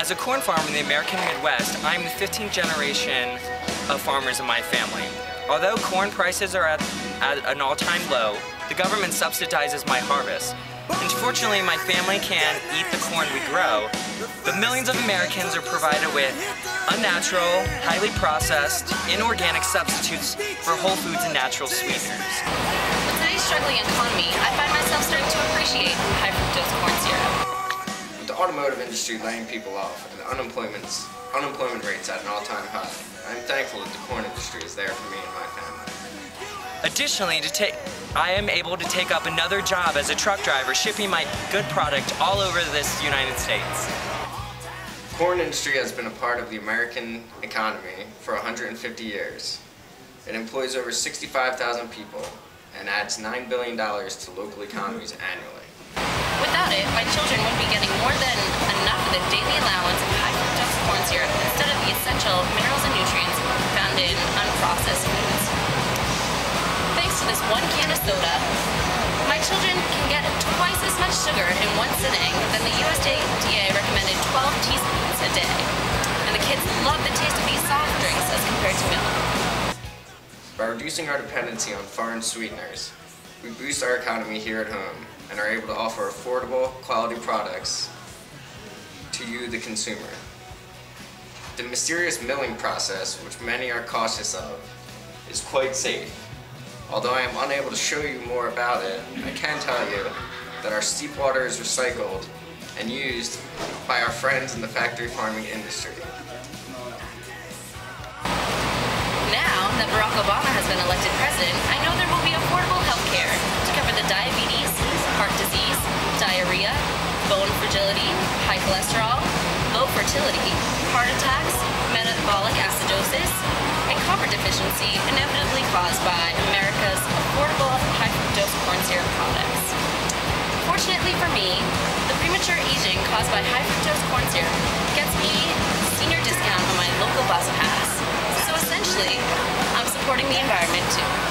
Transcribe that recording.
As a corn farmer in the American Midwest, I am the 15th generation of farmers in my family. Although corn prices are at an all-time low, the government subsidizes my harvest. Unfortunately, my family can't eat the corn we grow, but millions of Americans are provided with unnatural, highly processed, inorganic substitutes for whole foods and natural sweeteners. With today's struggling economy, I find myself starting to appreciate high fructose corn syrup. With the automotive industry laying people off and the unemployment rates at an all-time high, I'm thankful that the corn industry is there for me and my family. Additionally, I am able to take up another job as a truck driver, shipping my good product all over this United States. The corn industry has been a part of the American economy for 150 years. It employs over 65,000 people and adds $9 billion to local economies annually. Without it, my children would be getting more than enough of the daily allowance of high fructose corn syrup instead of the essential minerals and nutrients found in unprocessed foods. Thanks to this one can of soda, my children can get twice as much sugar in one sitting than the USDA recommended 12 teaspoons a day. And the kids love the taste of these soft drinks as compared to milk. By reducing our dependency on foreign sweeteners, we boost our economy here at home and are able to offer affordable, quality products to you, the consumer. The mysterious milling process, which many are cautious of, is quite safe. Although I am unable to show you more about it, I can tell you that our steep water is recycled and used by our friends in the factory farming industry. Now that Barack Obama has been elected president, I know there will be affordable health care to cover the diabetes, heart disease, diarrhea, bone fragility, high cholesterol, low fertility, heart attacks, metabolic acidosis, and copper deficiency inevitably caused by America's affordable high fructose corn syrup products. Fortunately for me, the premature aging caused by high fructose corn syrup gets me a senior discount on my local bus pass. So essentially, I'm supporting the environment too.